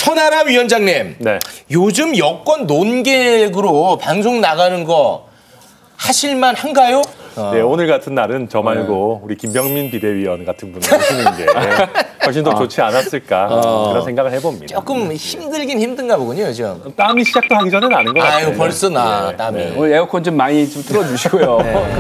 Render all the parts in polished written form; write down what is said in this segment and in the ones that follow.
천하람 위원장님, 네. 요즘 여권 논객으로 방송 나가는 거 하실만 한가요? 네, 오늘 같은 날은 저 말고 우리 김병민 비대위원 같은 분을 모시는 게 훨씬 더 좋지 않았을까 그런 생각을 해봅니다. 조금 힘들긴 힘든가 보군요, 요즘. 땀이 시작도 하기 전에 나는 것 같아요. 아유, 벌써 나, 땀이. 네. 오늘 에어컨 좀 많이 좀 틀어주시고요.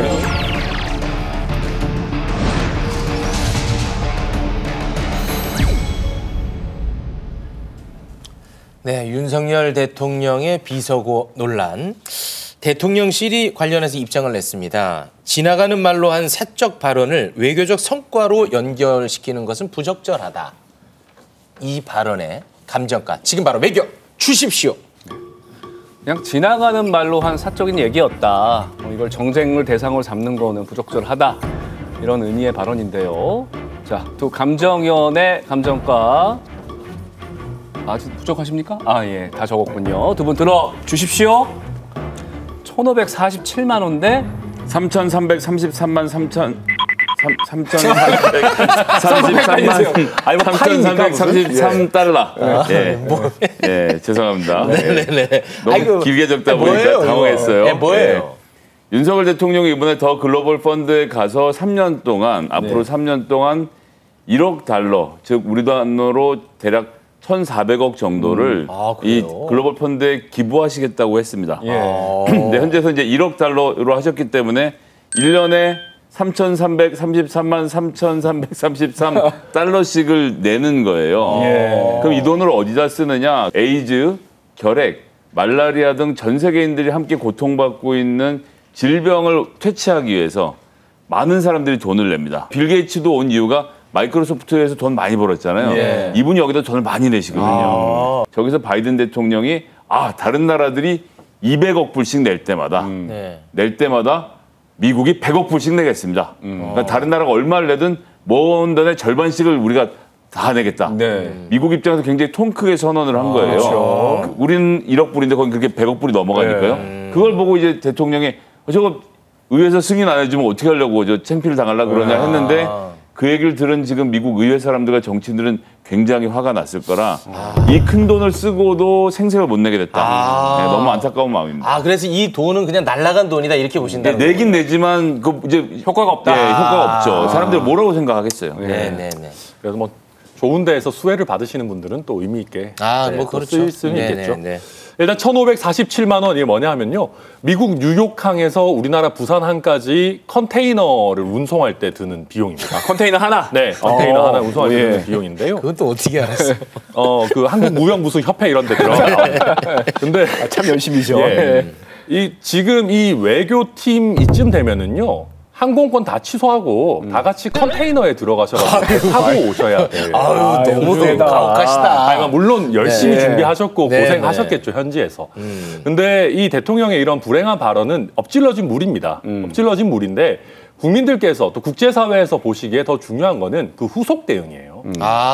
네, 윤석열 대통령의 비서고 논란. 대통령실이 관련해서 입장을 냈습니다. 지나가는 말로 한 사적 발언을 외교적 성과로 연결시키는 것은 부적절하다. 이 발언의 감정가 지금 바로 매겨 주십시오. 그냥 지나가는 말로 한 사적인 얘기였다. 이걸 정쟁을 대상으로 삼는 거는 부적절하다. 이런 의미의 발언인데요. 자, 두 감정위원의 감정가 아주 부족하십니까? 아, 예, 다 적었군요. 두 분 들어 주십시오. 1,547만 원대 3,333만 3,433만 아니, 뭐 3,333달러. 예, 죄송합니다. 네네네. 너무 아이고, 길게 적다 보니까 뭐예요, 당황했어요. 네, 뭐예요? 윤석열 대통령이 이번에 더 글로벌 펀드에 가서 3년 동안 앞으로 3년 동안 1억 달러, 즉 우리 돈으로 대략 1,400억 정도를 이 글로벌 펀드에 기부하시겠다고 했습니다. 근데 현재서 이제 1억 달러로 하셨기 때문에 1년에 3,333만 3,333 달러씩을 내는 거예요. 그럼 이 돈을 어디다 쓰느냐? 에이즈, 결핵, 말라리아 등 전 세계인들이 함께 고통받고 있는 질병을 퇴치하기 위해서 많은 사람들이 돈을 냅니다. 빌 게이츠도 온 이유가 마이크로소프트에서 돈 많이 벌었잖아요. 이분이 여기다 돈을 많이 내시거든요. 저기서 바이든 대통령이 다른 나라들이 200억 불씩 낼 때마다 미국이 100억 불씩 내겠습니다. 그러니까 다른 나라가 얼마를 내든 모은 돈의 절반씩을 우리가 다 내겠다. 미국 입장에서 굉장히 통 크게 선언을 한 거예요. 그렇죠. 우리는 1억 불인데 거기 그렇게 100억 불이 넘어가니까요. 그걸 보고 이제 대통령이 저거 의회에서 승인 안 해주면 어떻게 하려고 저 창피를 당하려고 그러냐 했는데 그 얘기를 들은 지금 미국 의회 사람들과 정치인들은 굉장히 화가 났을 거라 이 큰 돈을 쓰고도 생색을 못 내게 됐다. 네, 너무 안타까운 마음입니다. 그래서 이 돈은 그냥 날아간 돈이다 이렇게 보신다는 거예요? 내긴 내지만 그 이제 효과가 없다. 네, 효과가 없죠. 사람들이 뭐라고 생각하겠어요. 네네네. 그래서 뭐 좋은 데에서 수혜를 받으시는 분들은 또 의미 있게 뭐 그렇죠. 쓸 수는 있겠죠. 일단 1,547만 원, 이게 뭐냐 하면요. 미국 뉴욕항에서 우리나라 부산항까지 컨테이너를 운송할 때 드는 비용입니다. 컨테이너 하나? 네, 컨테이너 하나 운송할 때 드는 비용인데요. 그건 또 어떻게 알았어요? 그 한국무역무수협회 이런 데 들어가요. 근데 참 열심히죠. 지금 이 외교팀 이쯤 되면은요. 항공권 다 취소하고 다 같이 컨테이너에 들어가셔서 타고 오셔야 돼요. 너무 가혹하시다. 물론 열심히 준비하셨고 고생하셨겠죠, 현지에서. 근데 이 대통령의 이런 불행한 발언은 엎질러진 물입니다. 엎질러진 물인데 국민들께서 또 국제사회에서 보시기에 더 중요한 거는 그 후속 대응이에요.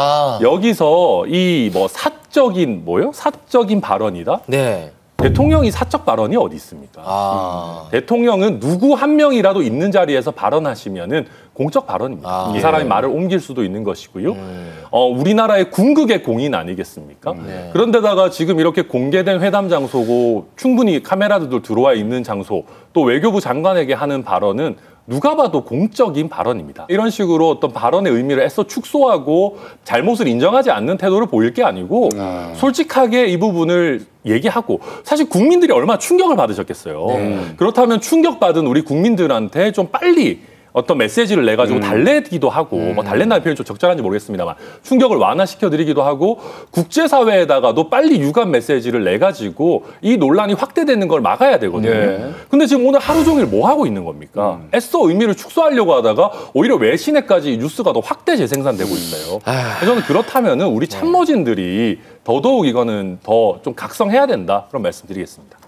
여기서 이 뭐 사적인 발언이다? 네. 대통령이 사적 발언이 어디 있습니까? 대통령은 누구 한 명이라도 있는 자리에서 발언하시면은 공적 발언입니다. 이 사람이 말을 옮길 수도 있는 것이고요. 우리나라의 궁극의 공인 아니겠습니까? 그런데다가 지금 이렇게 공개된 회담 장소고 충분히 카메라들도 들어와 있는 장소, 또 외교부 장관에게 하는 발언은 누가 봐도 공적인 발언입니다. 이런 식으로 어떤 발언의 의미를 애써 축소하고 잘못을 인정하지 않는 태도를 보일 게 아니고 솔직하게 이 부분을 얘기하고, 사실 국민들이 얼마나 충격을 받으셨겠어요. 그렇다면 충격받은 우리 국민들한테 좀 빨리 어떤 메시지를 내가지고 달래기도 하고, 뭐 달랜다는 표현이 좀 적절한지 모르겠습니다만 충격을 완화시켜드리기도 하고, 국제사회에다가도 빨리 유감 메시지를 내가지고 이 논란이 확대되는 걸 막아야 되거든요. 근데 지금 오늘 하루 종일 뭐 하고 있는 겁니까? 애써 의미를 축소하려고 하다가 오히려 외신에까지 뉴스가 더 확대 재생산되고 있어요. 저는 그렇다면은 우리 참모진들이 더더욱 이거는 더 좀 각성해야 된다, 그런 말씀드리겠습니다.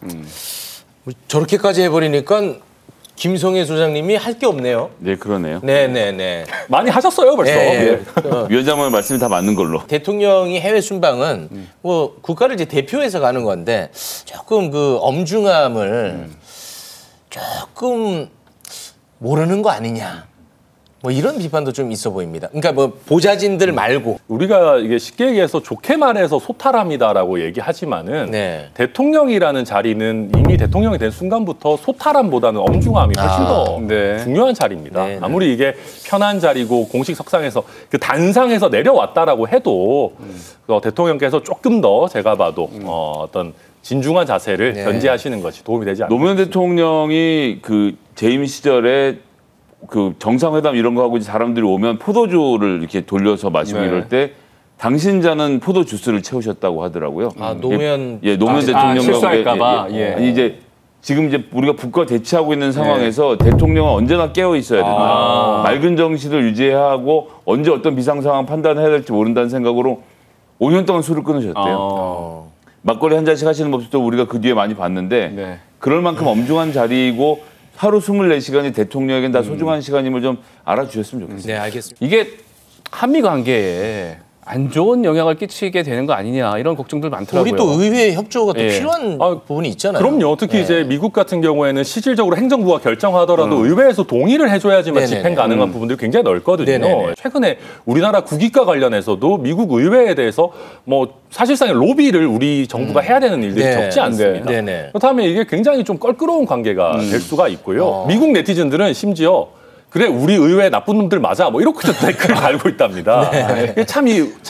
저렇게까지 해버리니까 김성애 소장님이 할 게 없네요. 네, 그러네요. 네네네. 많이 하셨어요, 벌써. 위원장님 말씀이 다 맞는 걸로. 대통령이 해외 순방은 뭐 국가를 이제 대표해서 가는 건데 조금 그 엄중함을 조금 모르는 거 아니냐. 뭐 이런 비판도 좀 있어 보입니다. 그러니까 뭐 보좌진들 말고 우리가 이게 쉽게 얘기해서 좋게 말해서 소탈함이다라고 얘기하지만은 네. 대통령이라는 자리는 이미 대통령이 된 순간부터 소탈함보다는 엄중함이 훨씬 더 네. 중요한 자리입니다. 네, 네. 아무리 이게 편한 자리고 공식 석상에서 그 단상에서 내려왔다라고 해도 대통령께서 조금 더 제가 봐도 어떤 진중한 자세를 네. 견지하시는 것이 도움이 되지 않을까. 노무현 대통령이 그 재임 시절에 그 정상회담 이런 거 하고 이제 사람들이 오면 포도주를 이렇게 돌려서 마시고 네. 이럴 때 당신자는 포도 주스를 채우셨다고 하더라고요. 노무현 노무현 대통령과 실수할까봐. 예. 아니 이제 지금 이제 우리가 국가 대치하고 있는 상황에서 대통령은 언제나 깨어 있어야 된다. 맑은 정신을 유지해야 하고 언제 어떤 비상 상황 판단해야 될지 모른다는 생각으로 5년 동안 술을 끊으셨대요. 막걸리 한 잔씩 하시는 모습도 우리가 그 뒤에 많이 봤는데 네. 그럴 만큼 엄중한 자리이고 하루 24시간이 대통령에겐 다 소중한 시간임을 좀 알아주셨으면 좋겠습니다. 네, 알겠습니다. 이게 한미 관계에 안 좋은 영향을 끼치게 되는 거 아니냐 이런 걱정들 많더라고요. 우리 또 의회 협조가 또 예. 필요한 부분이 있잖아요. 그럼요. 특히 네. 이제 미국 같은 경우에는 실질적으로 행정부가 결정하더라도 의회에서 동의를 해줘야지만 네네네. 집행 가능한 부분들이 굉장히 넓거든요. 네네네. 최근에 우리나라 국익과 관련해서도 미국 의회에 대해서 뭐 사실상의 로비를 우리 정부가 해야 되는 일들이 네. 적지 않습니다. 네네. 그렇다면 이게 굉장히 좀 껄끄러운 관계가 될 수가 있고요. 미국 네티즌들은 심지어 그래 우리 의회 나쁜 놈들 맞아 뭐 이렇게 댓글을 달고 있답니다. 이게 참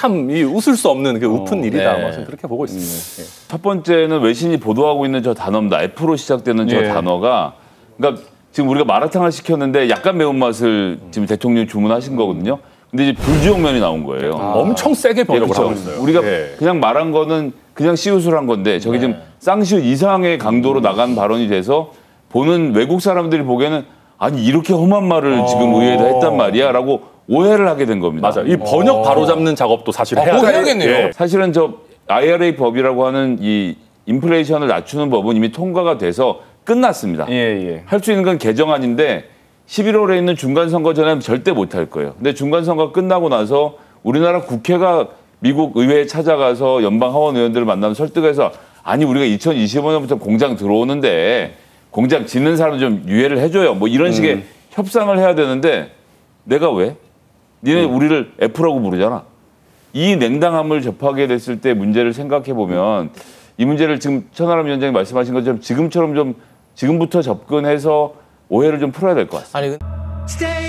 웃을 수 없는 그 우픈 일이다. 네. 뭐 저는 그렇게 보고 있습니다. 첫 번째는 외신이 보도하고 있는 저 단어입니다. F로 시작되는 저 예. 단어가 그러니까 지금 우리가 마라탕을 시켰는데 약간 매운맛을 지금 대통령이 주문하신 거거든요. 근데 이제 불지옥면이 나온 거예요. 엄청 세게 번역을 그렇죠. 하고 있어요. 우리가 예. 그냥 말한 거는 그냥 씨웃을 한 건데 저게 지금 쌍시웃 이상의 강도로 나간 발언이 돼서 보는 외국 사람들이 보기에는 아니 이렇게 험한 말을 지금 의회에다 했단 말이야 라고 오해를 하게 된 겁니다. 맞아요. 이 번역 바로잡는 작업도 사실 해야 꼭 돼요. 해야겠네요. 예. 사실은 저 IRA 법이라고 하는 이 인플레이션을 낮추는 법은 이미 통과가 돼서 끝났습니다. 예. 할 수 있는 건 개정안인데 11월에 있는 중간선거 전에는 절대 못 할 거예요. 근데 중간선거 끝나고 나서 우리나라 국회가 미국 의회에 찾아가서 연방 하원 의원들을 만나면 설득해서 아니 우리가 2025년부터 공장 들어오는데 공장 짓는 사람 좀 유예를 해줘요. 뭐 이런 식의 협상을 해야 되는데 내가 왜? 니네 우리를 F라고 부르잖아. 이 냉담함을 접하게 됐을 때 문제를 생각해 보면 이 문제를 지금 천하람 위원장이 말씀하신 것처럼 지금처럼 좀 지금부터 접근해서 오해를 좀 풀어야 될 것 같습니다. 아니 Stay